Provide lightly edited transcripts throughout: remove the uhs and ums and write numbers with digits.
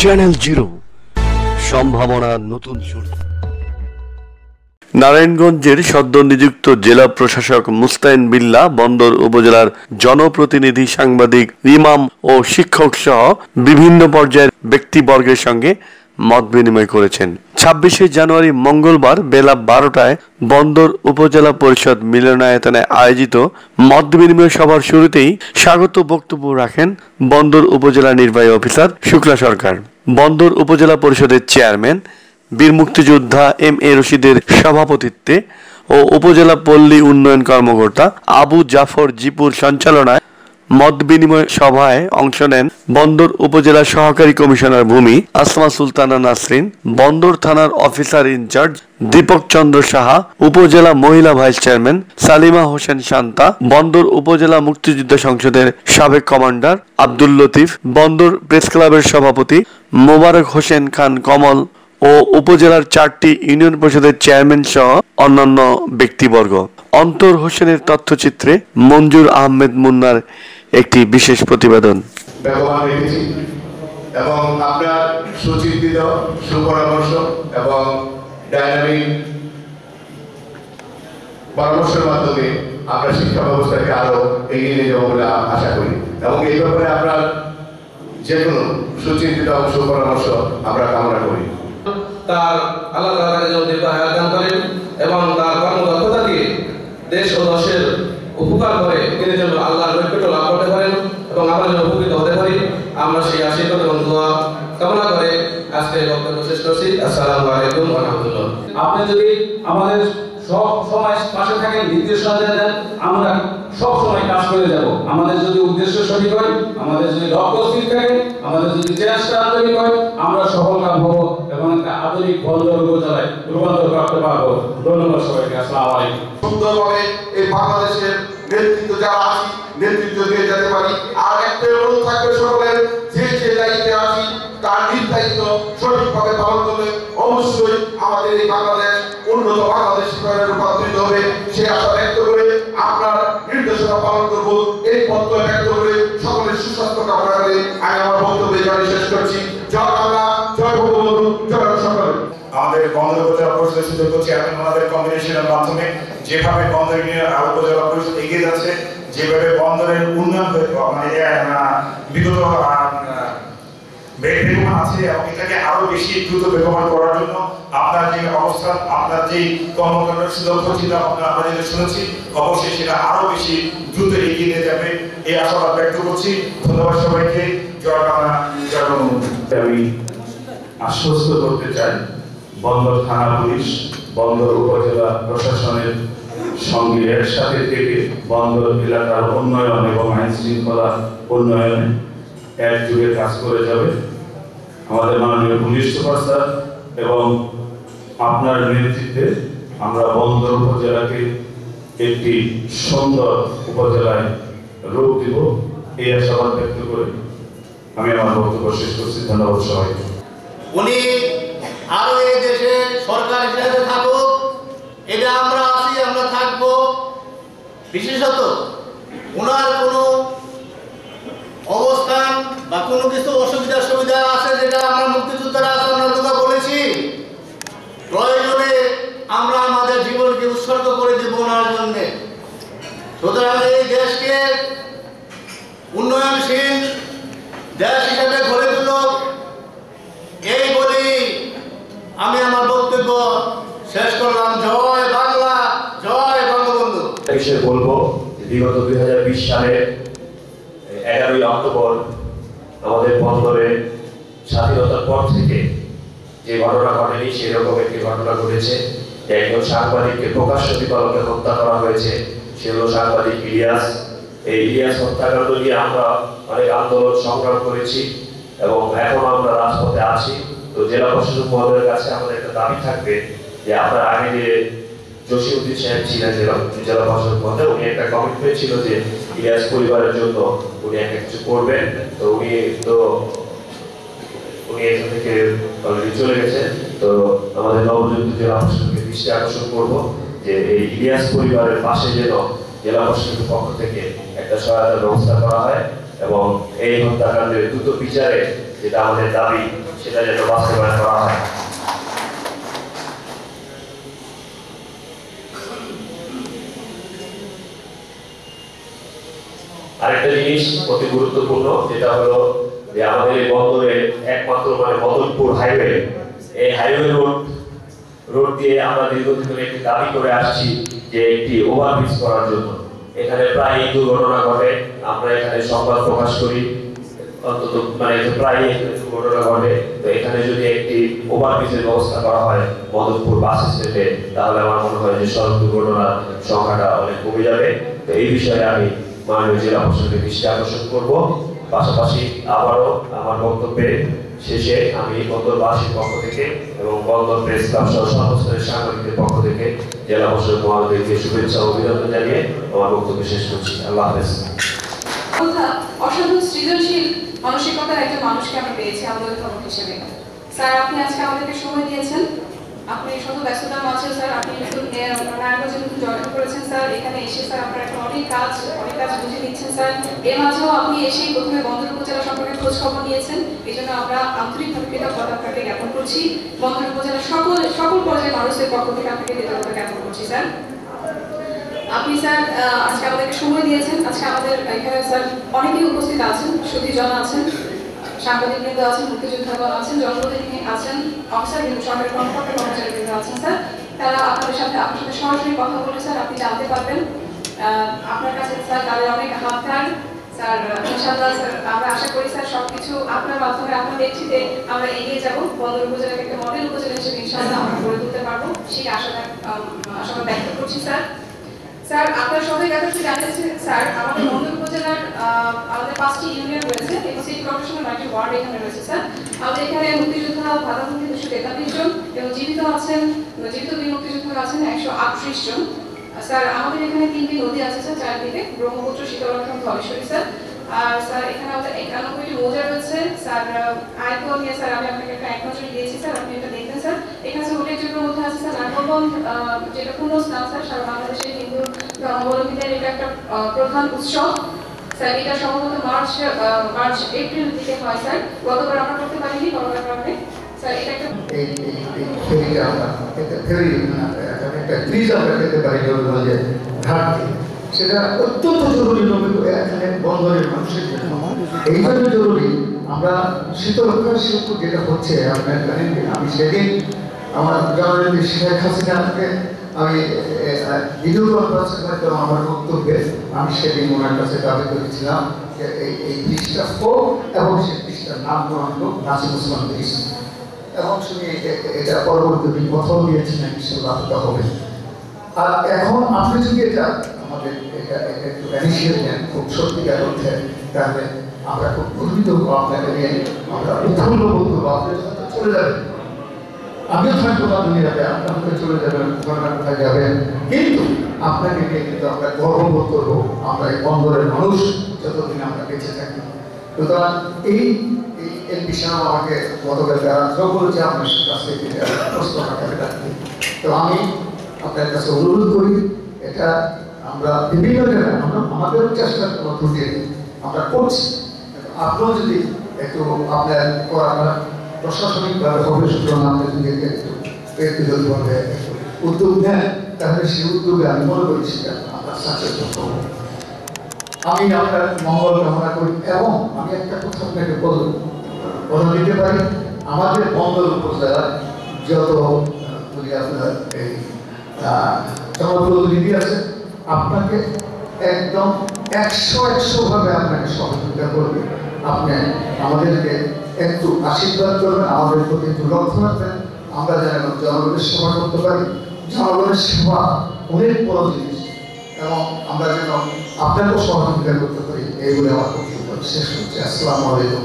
Channel zero, সম্ভাবনার নতুন শুরু। নারায়ণগঞ্জের সদ্য নিযুক্ত জেলা প্রশাসক মুস্তাইন বিল্লাহ বন্দর উপজেলার জনপ্রতিনিধি, সাংবাদিক, ইমাম ও শিক্ষক সহ বিভিন্ন পর্যায়ের ব্যক্তিবর্গের সঙ্গে মত বিনিময় করেছেন। 26শে জানুয়ারি মঙ্গলবার বেলা 12টায় বন্দর উপজেলা পরিষদ মিলনায়তনে আয়োজিত মত বিনিময় সভার শুরুতেই স্বাগত বক্তব্য রাখেন বন্দর উপজেলা নির্বাহী অফিসার শুক্লা সরকার। বন্দর উপজেলা পরিষদের চেয়ারম্যান বীর মুক্তিযোদ্ধা এম.এ. রশিদের সভাপতিত্বে ও উপজেলা পল্লী উন্নয়ন কর্মকর্তা আবু জাফর জিপুর সঞ্চালনায় মত বিনিময় সভায় অংশ নেন বন্দর উপজেলা সহকারী কমিশনার ভূমি আসমা সুলতানা নাসরিন, বন্দর থানার অফিসার ইনচার্জ দীপক চন্দ্র সাহা, উপজেলা মহিলা ভাইস চেয়ারম্যান সালিমা হোসেন শান্তা, বন্দর উপজেলা মুক্তিযোদ্ধা সংসদের সাবেক কমান্ডার আব্দুল লতিফ, বন্দর প্রেস ক্লাবের সভাপতি মোবারক হোসেন খান কমল ও উপজেলার 4টি ইউনিয়ন পরিষদের চেয়ারম্যান সহ অন্যান্য ব্যক্তিবর্গ। অন্তর হোসেনের তথ্যচিত্রে মঞ্জুর আহমেদ মুন্নার একটি বিশেষ প্রতিবেদন। এবং আপনার সুচিন্তিত সুপরামর্শ এবং ডাইনামিক পরামর্শের মাধ্যমে আমরা শিক্ষা ব্যবস্থাকে আরো এগিয়ে নিয়ে যাবো বলে আশা করি এবং এই ব্যাপারে আপনার যে কোনো সুচিন্তিত এবং সুপরামর্শ আমরা কামনা করি। তার আল্লাহ তাআলা যেন দীর্ঘ হায়াত দান করেন এবং তার কর্মদক্ষতা দিয়ে দেশ ও দেশের উপকার করে তিনি যেন আল্লাহর নৈকট্য লাভ করতে পারেন এবং আমরা যেন উপকৃত হতে পারি, আমরা সেই আশীর্বাদ এবং দোয়া কামনা করে আজকে বক্তব্য শেষ করছি। আসসালামু আলাইকুম ওয়া রাহমাতুল্লাহ। আপনি যদি আমাদের সব সময় পাশে থাকেন, নির্দেশনা দেন, আমরা সব সময় কাজ করে যাব। আমাদের যদি উদ্দেশ্য সঠিক হয়, আমাদের যদি লক্ষ্য স্থির থাকে, আমাদের যদি চেষ্টা আন্তরিক হয়, আমরা সফল কাম হব এবং একটা আধুনিক বন্দর উপজেলায় রূপান্তর করতে পারবো। ধন্যবাদ সবাইকে। আসসালামু আলাইকুম। সুন্দরভাবে এই বাংলাদেশের নেতৃত্ব যারা আছি নেতৃত্ব দিয়ে যেতে পারি। আর একটা অনুরোধ থাকবে সকলের, যে যে দায়িত্বে আছি তার নিজ দায়িত্ব সঠিকভাবে পালন করলে অবশ্যই আমাদের এই বাংলাদেশ উন্নত বাংলাদেশ হিসেবে রূপান্তরিত হবে। সেই আশা ব্যক্ত করে আপনার নির্দেশনা পালন করব, এই পত্র ব্যক্ত করে সকলের সুস্বাস্থ্য কামনা করে আমি আমার বক্তব্য এখানে শেষ করছি। জয় বাংলা, জয় বঙ্গবন্ধু, জয় সকলে। আমাদের বন্দর উপজেলা পরিষদের সুযোগ্য চেয়ারম্যান আমাদের কম্বিনেশনের মাধ্যমে যেভাবে বন্দর ইউনিয়ন আর উপজেলা পরিষদ এগিয়ে যাচ্ছে, যেভাবে বন্দরের উন্নয়ন মানে বিগত বেগবান আছে এবং এটাকে আরো বেশি দ্রুত বেগবান করার জন্য আপনার যে অবস্থান, আপনার যে কর্মকাণ্ডের সুদক্ষ চিন্তা ভাবনা আমরা যেটা শুনেছি, অবশ্যই সেটা আরো বেশি দ্রুত এগিয়ে নিয়ে যাবে এই আশাবাদ ব্যক্ত করছি। ধন্যবাদ সবাইকে। জয় বাংলা, জয় বঙ্গবন্ধু। আমি আশ্বস্ত করতে চাই বন্দর থানা পুলিশ, বন্দর উপজেলা প্রশাসনের সঙ্গে একসাথে থেকে বন্দর এলাকার উন্নয়ন এবং আইন শৃঙ্খলা উন্নয়নে একযোগে কাজ করে যাবে। আমাদের মাননীয় পুলিশ সুপারস্টার এবং আপনার নেতৃত্বে আমরা বন্দর উপজেলাকে একটি সুন্দর উপজেলায় রূপ দিব, এই আশাবাদ ব্যক্ত করে আমি আমার বক্তব্য শেষ করছি। ধন্যবাদ সবাইকে। উনি আরো এই দেশে সরকার হিসেবে থাকুক, এটা আমরা আছি, আমরা থাকবো। বিশেষত ওনার কোনো অবস্থান বা কোনো কিছু সুবিধা আছে যেটা আমরা মুক্তিযোদ্ধারা আছে, আমরা কথা বলেছি, প্রয়োজনে আমরা আমাদের জীবনকে উৎসর্গ করে দেব ওনার জন্য। সুতরাং এই দেশকে উন্নয়নশীল দেশ হিসেবে গড়ে তুলুক, এই বলি আমি আমার বক্তব্য শেষ করলাম। জয় বাংলা, জয় বঙ্গবন্ধু। এসে বলবো বিগত 2020 সালে 11ই অক্টোবর আমাদের বন্দরে স্বাধীনতার পর থেকে যে ঘটনা ঘটেনি সেরকম একটি ঘটনা ঘটেছে। একজন সাংবাদিককে প্রকাশ্য দিবালোকে হত্যা করা হয়েছে, সে হলো সাংবাদিক ইলিয়াস। এই ইলিয়াস হত্যাকাণ্ড নিয়ে আমরা অনেক আন্দোলন সংগ্রাম করেছি এবং এখন আমরা রাজপথে আছি। তো জেলা প্রশাসক মহোদয়ের কাছে আমাদের একটা দাবি থাকবে যে আপনার আগে যে জসিমউদ্দিন সাহেব ছিলেন জেলা প্রশাসক মহোদয়, উনি একটা কমিটমেন্ট ছিল যে ইলিয়াস পরিবারের জন্য উনি একটা কিছু করবেন। তো উনি এখান থেকে অলরেডি চলে গেছেন। তো আমাদের নবনিযুক্ত জেলা প্রশাসকের দৃষ্টি আকর্ষণ করবো যে এই ইলিয়াস পরিবারের পাশে যেন জেলা প্রশাসকের পক্ষ থেকে একটা সহায়তার ব্যবস্থা করা হয় এবং এই হত্যাকাণ্ডের দ্রুত বিচারে যেটা আমাদের দাবি সেটা যেন বাস্তবায়ন করা হয়। আরেকটা জিনিস অতি গুরুত্বপূর্ণ, যেটা হলো যে আমাদের এই বন্দরে একমাত্র মদনপুর হাইওয়ে, এই হাইওয়ে রোড দিয়ে আমরা দীর্ঘদিন ধরে একটি দাবি করে আসছি যে একটি ওভারব্রিজ করার জন্য। এখানে প্রায় দুর্ঘটনা ঘটে, আমরা এখানে সংবাদ প্রকাশ করি, অন্তত প্রায় দুর্ঘটনা ঘটে। তো এখানে যদি একটি ওভারব্রিজের ব্যবস্থা করা হয় মদনপুর বাস স্ট্যান্ডে, তাহলে আমার মনে হয় যে সড়ক দুর্ঘটনার সংখ্যাটা অনেক কমে যাবে। তো এই বিষয়ে আমি মাননীয় জেলা প্রশাসনের দৃষ্টি আকর্ষণ করব। পাশাপাশি আবারও আমার বক্তব্যের শেষে আমি বন্দরবাসীর পক্ষ থেকে এবং বন্দর প্রেস ক্লাব সহ সংস্থার সাংবাদিকদের পক্ষ থেকে জেলা প্রশাসক মহোদয়কে শুভেচ্ছা ও অভিনন্দন জানিয়ে আমার বক্তব্য শেষ করছি। আল্লাহ হাফেজ। অসাধারণ সৃজনশীল মানসিকতার একজন মানুষকে আমরা পেয়েছি আমাদের প্রমুখ হিসেবে। স্যার, আপনি আজকে আমাদেরকে সময় দিয়েছেন, আপনি শত ব্যস্ততার মাঝে স্যার আপনি নারায়ণগঞ্জে নতুন জয়েন করেছেন স্যার। এখানে এসে স্যার আপনার একটা অনেক কাজ বুঝে দিচ্ছেন স্যার। এর মাঝেও আপনি এসে প্রথমে বন্দর উপজেলা সম্পর্কে খোঁজ খবর নিয়েছেন, এই জন্য আমরা আন্তরিকভাবে কৃতজ্ঞতা আপনাকে জ্ঞাপন করছি। বন্দর উপজেলার সকল পর্যায়ের মানুষের পক্ষ থেকে আপনাকে কৃতজ্ঞতা জ্ঞাপন করছি স্যার। আপনি স্যার আজকে আমাদেরকে সময় দিয়েছেন। আজকে আমাদের এখানে স্যার অনেকেই উপস্থিত আছেন, সুধীজন আছেন, সাংবাদিকবৃন্দ আছেন, মুক্তিযোদ্ধাগণ আছেন, জনপ্রতিনিধি আছেন, অফিসার কিন্তু সরকারি কর্মকর্তা কর্মচারীবৃন্দ আছেন স্যার। তারা আপনার সাথে সরাসরি কথা বলে স্যার আপনি জানতে পারবেন। আপনার কাছে স্যার তাদের অনেক হাতকার স্যার। ইনশাআল্লাহ স্যার আমরা আশা করি স্যার সবকিছু আপনার মাধ্যমে আপনার নেতৃত্বে আমরা এগিয়ে যাব। বন্দর উপজেলাকে একটা মডেল উপজেলা হিসেবে ইনশাআল্লাহ আমরা গড়ে তুলতে পারবো, সেই আশা ব্যক্ত করছি স্যার। স্যার, আপনার সবাই কাছে জানিয়েছেন স্যার আমাদের বন্দর উপজেলার আমাদের 5টি ইউনিয়ন রয়েছে এবং সিটি কর্পোরেশনের 9টি ওয়ার্ড এখানে রয়েছে স্যার। আমাদের এখানে মুক্তিযোদ্ধা ভাতাভোগী 243 জন এবং জীবিত বীর মুক্তিযোদ্ধা আছেন 138 জন স্যার। আমাদের এখানে 3টি নদী আছে স্যার, চারদিকে ব্রহ্মপুত্র, শীতলক্ষা, ধলেশ্বরী স্যার। আর স্যার এখানে আমাদের 91টি মৌজা রয়েছে স্যার। আয়তন নিয়ে স্যার আমি আপনাকে একটা এক নজর দিয়েছি স্যার, আপনি এটা দেখবেন স্যার। এখানে উল্লেখযোগ্যের মধ্যে আছে স্যার নাগরবন্ধ, যেটা পূর্ণ স্নান স্যার। সারা বাংলাদেশের হিন্দু ধর্মাবলম্বীদের এটা একটা প্রধান উৎসব স্যার। এটা সম্ভবত মার্চ এপ্রিল দিকে হয় স্যার। গতবার আমরা করতে পারিনি করোনার কারণে স্যার। এটা একটা সেটা অত্যন্ত জরুরি এখানে বন্দরের মানুষের জন্য। এই জন্য জরুরি আমরা শীতলক্ষার শিল্প যেটা হচ্ছে আপনার জানেন, আমি সেদিন আমার জননেত্রী শেখ হাসিনাকে আমি ভিডিও কনফারেন্সের মাধ্যমে আমার বক্তব্যে আমি সেদিন ওনার কাছে দাবি করেছিলাম যে এই ব্রিজটা হোক এবং সেই ব্রিজটার নাম গ্রহণ হোক নাসিম ওসমান ব্রিজ। এবং শুনি এটা পরবর্তী কথাও দিয়েছিলেন ইনশাআল্লাহ হবে। আর এখন আপনি যদি এটা আমাদের এটা একটু ইনিশিয়েট নেন খুব সত্যিকার অর্থে, তাহলে আমরা খুব গর্বিত হবো আপনাকে নিয়ে, আমরা উৎফুল্ল বোধ করবো। আপনি চলে যাবেন, আমিও থাকবো না দুনিয়াতে, আপনাকে চলে যাবেন, কোথায় যাবেন, কিন্তু আপনাকে নিয়ে কিন্তু আমরা গর্ববোধ করবো। আমরা এই বন্দরের মানুষ যতদিন আমরা বেঁচে থাকি। সুতরাং এই বিষয়ে আমাকে গতকালকে আগ্রহ করেছে আপনার কাছে প্রশ্ন আকারে রাখতে। তো আমি আপনার কাছে অনুরোধ করি, এটা আমরা বিভিন্ন জায়গায় আমাদের চেষ্টা কোনো ত্রুটি নেই, আমরা করছি। আপনিও যদি একটু আপনার প্রশাসনিকভাবে হবে, সুতরাং আপনি যদি একটু ব্যক্তিগতভাবে উদ্যোগ নেন, তাহলে সেই উদ্যোগে আমি মনে করি সেটা আমরা সাকসেস করব। আমি আপনার মঙ্গল কামনা করি। এবং আমি একটা কথা আপনাকে কথা দিতে পারি, আমাদের বন্দর উপজেলার যত আপনার এই জনপ্রতিনিধি আছে আপনাকে একদম 100% আপনাকে সহযোগিতা করবে। আপনি আমাদেরকে একটু আশীর্বাদ করবেন, আমাদের প্রতি একটু লক্ষ্য রাখবেন, আমরা যেন জনগণের সেবা করতে পারি। জনগণের সেবা অনেক বড় জিনিস এবং আমরা যেন আপনাকেও সহযোগিতা করতে পারি, এইগুলো আমার বক্তব্য শেষ করছি। আসসালামু আলাইকুম।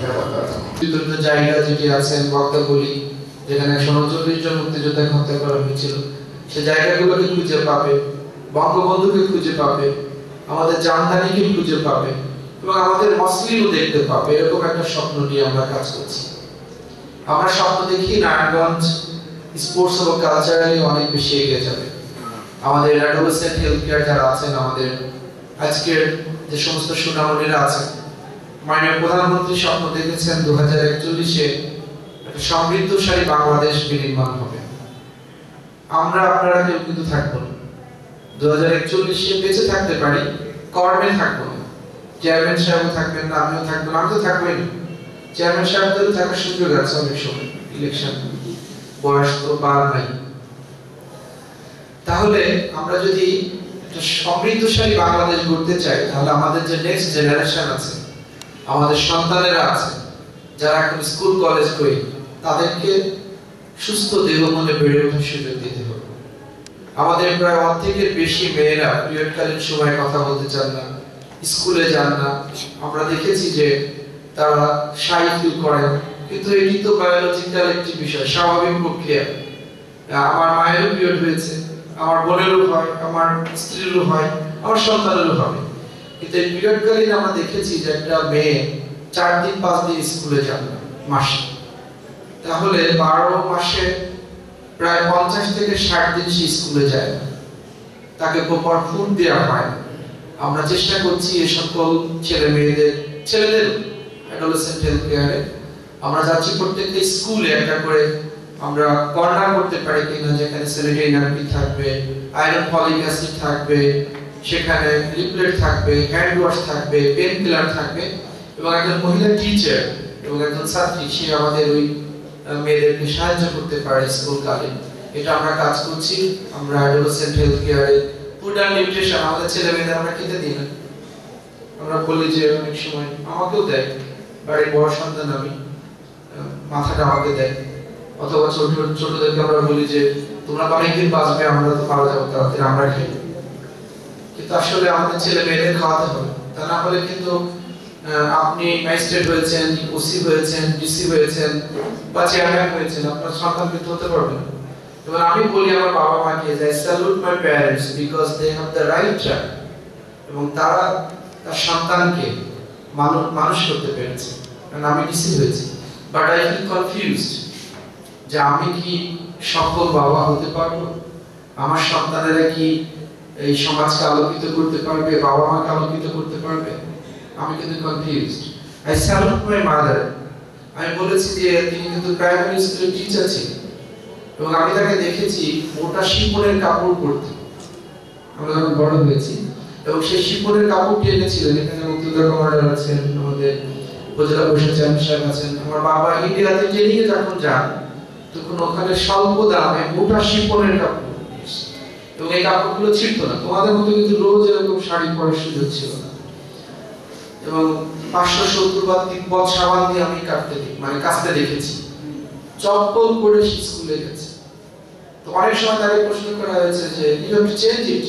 জায়গা যেটি আছেন বক্তাবলী, যেখানে 139 জন মুক্তিযোদ্ধাকে হত্যা করা হয়েছিল, সে জায়গাগুলোকে খুঁজে পাবে, বঙ্গবন্ধুকে খুঁজে পাবে, আমাদের জামদানিকে খুঁজে পাবে এবং আমাদের মসলিনও দেখতে পাবে। এরকম একটা স্বপ্ন নিয়ে আমরা কাজ করছি। আমরা স্বপ্ন দেখি নারায়ণগঞ্জ স্পোর্টস এবং কালচারালি অনেক বেশি এগিয়ে যাবে। আমাদের অ্যাডোলেসেন্ট হেলথ কেয়ার যারা আছেন, আমাদের আজকের যে সমস্ত সুনামনীরা আছেন, মাননীয় প্রধানমন্ত্রী স্বপ্ন দেখেছেন 2041-এ একটা সমৃদ্ধশালী বাংলাদেশ বিনির্মাণ হবে। আমরা আপনারা কেউ কিন্তু থাকবো না 2041-এ, বেঁচে থাকতে পারি, কর্মে থাকবো না। চেয়ারম্যান সাহেব থাকবেন না, আমিও থাকবো না, আমি তো থাকবোই না। চেয়ারম্যান সাহেবদের থাকার সুযোগ আছে অনেক সময়, ইলেকশন বয়স তো পার নাই। তাহলে আমরা যদি একটা সমৃদ্ধশালী বাংলাদেশ গড়তে চাই, তাহলে আমাদের যে নেক্সট জেনারেশন আছে, আমাদের সন্তানেরা আছে যারা এখন স্কুল কলেজ করে, তাদেরকে সুস্থ দেহ মনে বেড়ে ওঠার সুযোগ দিতে হবে। আমাদের প্রায় অর্ধেকের বেশি মেয়েরা পিরিয়ডকালীন সময় কথা বলতে চান না, স্কুলে যান না। আমরা দেখেছি যে তারা শাই ফিল করেন, কিন্তু এটি তো বায়োলজিক্যাল একটি বিষয়, স্বাভাবিক প্রক্রিয়া। আমার মায়েরও পিরিয়ড হয়েছে, আমার বোনেরও হয়, আমার স্ত্রীরও হয়, আমার সন্তানেরও হবে। কিন্তু এই পিরিয়ডকালীন আমরা দেখেছি যে একটা মেয়ে 4 দিন 5 দিন স্কুলে যান না মাসে, তাহলে 12 মাসে প্রায় 50 থেকে 60 দিন সে স্কুলে যায় না, তাকে প্রপার ফুড দেওয়া হয় না। আমরা চেষ্টা করছি এই সকল ছেলেদের অ্যাডোলেসেন্ট হেলথ কেয়ারে আমরা যাচ্ছি প্রত্যেকটা স্কুলে একটা করে আমরা কর্নার করতে পারি কিনা, যেখানে স্যানিটারি ন্যাপকিন থাকবে, আয়রন ফলিক অ্যাসিড থাকবে, সেখানে লিপলেট থাকবে, হ্যান্ড ওয়াশ থাকবে, পেন কিলার থাকবে, এবং একজন মহিলা টিচার এবং একজন ছাত্রী সে আমাদের ওই মেয়েদেরকে সাহায্য করতে পারে স্কুলকালীন। এটা আমরা কাজ করছি। আমরা অ্যাডোলেসেন্ট হেলথ কেয়ারে ফুড অ্যান্ড নিউট্রিশন আমাদের ছেলে মেয়েদের আমরা খেতে দিই না। আমরা বলি যে অনেক সময় আমাকেও দেয়, বাড়ির বড় সন্তান আমি, মাথাটা আমাকে দেয়, অথবা ছোটদেরকে আমরা বলি যে তোমরা অনেকদিন বাঁচবে, আমরা তো মারা যাবো তাড়াতাড়ি, আমরা খাই। কিন্তু আসলে আমাদের ছেলে মেয়েদের খাওয়াতে হবে, তা না হলে কিন্তু আপনি ম্যাজিস্ট্রেট হয়েছেন, ওসি হয়েছেন, ডিসি হয়েছেন বা চেয়ারম্যান হয়েছেন, আপনার সন্তান কিন্তু হতে পারবে না। এবং আমি বলি আমার বাবা মাকে যে salute my parents because they have the right track, এবং তারা তার সন্তানকে মানুষ করতে পেরেছে। কারণ আমি ডিসি হয়েছি, বাট আই ফিল কনফিউজড যে আমি কি সফল বাবা হতে পারবো? আমার সন্তানেরা কি এই সমাজকে আলোকিত করতে পারবে, বাবা মাকে আলোকিত করতে পারবে? আমি কিন্তু confused. I salute my mother. আমি বলেছি যে তিনি কিন্তু প্রাইমারি স্কুলের টিচার ছিলেন, এবং আমি তাকে দেখেছি মোটা শিপনের কাপড় পরতে। আমরা যখন বড় হয়েছি, এবং সেই শিপনের কাপড় এনেছিলেন। এখানে মুক্তিযোদ্ধা কমান্ডার আছেন, আমাদের উপজেলা পরিষদ চেয়ারম্যান সাহেব আছেন। আমার বাবা ইন্ডিয়াতে ট্রেনিংয়ে যখন যান, তখন ওখানে স্বল্প দামে মোটা শিপনের কাপড়, এবং এই কাপড়গুলো ছিঁড়তো না। তোমাদের মতো কিন্তু রোজ এরকম শাড়ি পরার সুযোগ ছিল না। এবং 570 বা তিব্বত সাবান দিয়ে আমি কাচতে দেখেছি। চপ্পল পরে স্কুলে গেছে। তো অনেক সময় তাকে প্রশ্ন করা হয়েছে যে you have to change it.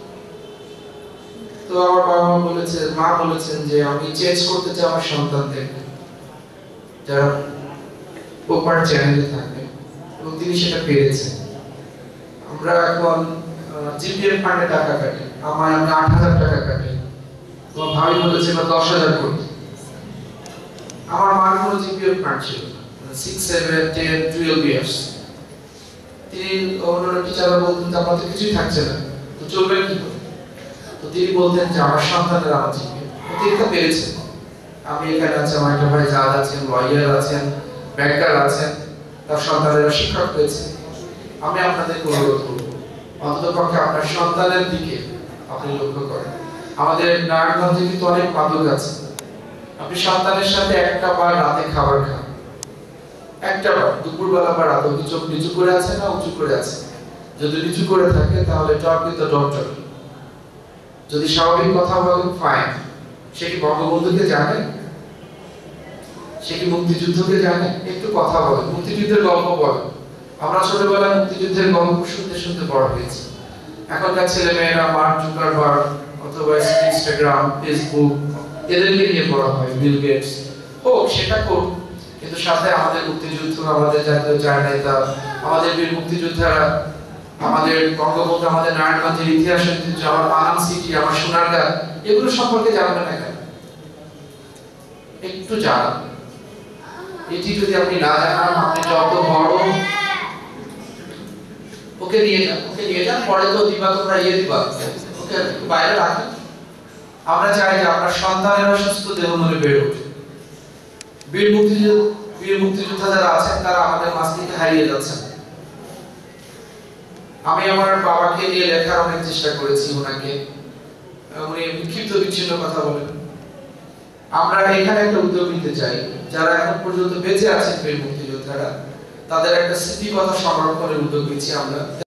তো আমার বাবা মা বলেছেন যে আমি চেঞ্জ করতে চাই আমার সন্তানদের, যারা প্রপার চ্যানেলে থাকবে, এবং তিনি সেটা পেরেছেন। আমরা এখন জিপিএফ ফান্ডে টাকা কাটি, আমরা 8,000 টাকা কাটি। তোমার ভাই বলেছে বা 10,000 কোটি। আমার মার কোনো জিপিএফ ফান্ড ছিল না, 6, 7, 10, 12 ইয়ার্স। তিনি অন্যান্য টিচাররা বলতেন যে আমার তো কিছুই থাকছে না, তো চলবে কি করে? তো তিনি বলতেন যে আমার সন্তানের আমার জিপিএফ। তিনি তো পেরেছেন। আমি এখানে আছি, আমার একটা ভাই জাজ আছেন, লয়ার আছেন, ব্যাংকার আছেন, তার সন্তানেরা শিক্ষক হয়েছে। আমি আপনাদেরকে অনুরোধ করবো, অন্ততপক্ষে আপনার সন্তানের দিকে আপনি লক্ষ্য করেন। আমাদের নারায়ণগঞ্জে কিন্তু অনেক মাদক আছে। আপনি সন্তানের সাথে একটা বার রাতে খাবার খান, একটা বার দুপুরবেলা বা রাতে। চোখ নিচু করে আছে না উঁচু করে আছে? যদি নিচু করে থাকে তাহলে টক উইথ দ্য ডক্টর। যদি স্বাভাবিক কথা বলেন ফাইন। সে কি বঙ্গবন্ধুকে জানে? সে কি মুক্তিযুদ্ধকে জানে? একটু কথা বলেন, মুক্তিযুদ্ধের গল্প বলেন। আমরা ছোটবেলায় মুক্তিযুদ্ধের গল্প শুনতে শুনতে বড় হয়েছি। এখনকার ছেলে মেয়েরা মার্ক জুকারবার্গ অথবা ইনস্টাগ্রাম, ফেসবুক এদেরকে নিয়ে বড় হয়, বিল গেটস। হোক, সেটা করুক, কিন্তু সাথে আমাদের মুক্তিযুদ্ধ, আমাদের জাতীয় চার নেতা, আমাদের বীর মুক্তিযোদ্ধারা, আমাদের বঙ্গবন্ধু, আমাদের নারায়ণগঞ্জের ইতিহাস ঐতিহ্য, আমার পানাম সিটি, আমার সোনারগাঁ, এগুলো সম্পর্কে জানবেন না কেন? একটু জানান। এটি যদি আপনি না জানান, আপনি যত বড় ওকে নিয়ে যান, পরে তো দিবা, তোমরা দিবা, ওকে বাইরে রাখেন। আমরা চাই যে আপনার সন্তানেরা সুস্থ দেহ মনে বেড়ে উঠুক। বীর মুক্তিযোদ্ধা যারা আছেন তারা আমাদের মাঝ থেকে হারিয়ে যাচ্ছেন। আমি আমার বাবাকে নিয়ে লেখার অনেক চেষ্টা করেছি, ওনাকে উনি বিক্ষিপ্ত বিচ্ছিন্ন কথা বলেন। আমরা এখানে একটা উদ্যোগ নিতে চাই, যারা এখন পর্যন্ত বেঁচে আছেন বীর মুক্তিযোদ্ধারা, তাদের একটা স্মৃতি কথা সংরক্ষণের উদ্যোগ নিচ্ছি আমরা।